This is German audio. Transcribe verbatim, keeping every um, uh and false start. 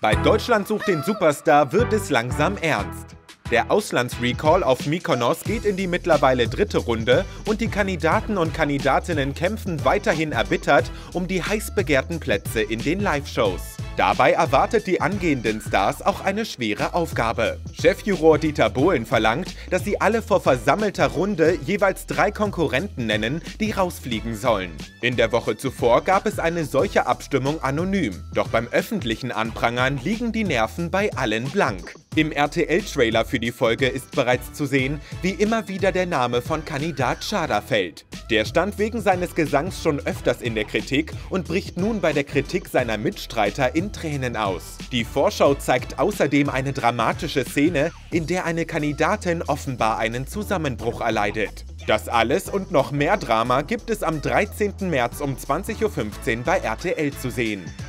Bei Deutschland sucht den Superstar wird es langsam ernst. Der Auslandsrecall auf Mykonos geht in die mittlerweile dritte Runde und die Kandidaten und Kandidatinnen kämpfen weiterhin erbittert um die heiß begehrten Plätze in den Live-Shows. Dabei erwartet die angehenden Stars auch eine schwere Aufgabe. Chefjuror Dieter Bohlen verlangt, dass sie alle vor versammelter Runde jeweils drei Konkurrenten nennen, die rausfliegen sollen. In der Woche zuvor gab es eine solche Abstimmung anonym. Doch beim öffentlichen Anprangern liegen die Nerven bei allen blank. Im R T L-Trailer für die Folge ist bereits zu sehen, wie immer wieder der Name von Kandidat Tschada fällt. Der stand wegen seines Gesangs schon öfters in der Kritik und bricht nun bei der Kritik seiner Mitstreiter in Tränen aus. Die Vorschau zeigt außerdem eine dramatische Szene, in der eine Kandidatin offenbar einen Zusammenbruch erleidet. Das alles und noch mehr Drama gibt es am dreizehnten März um zwanzig Uhr fünfzehn bei R T L zu sehen.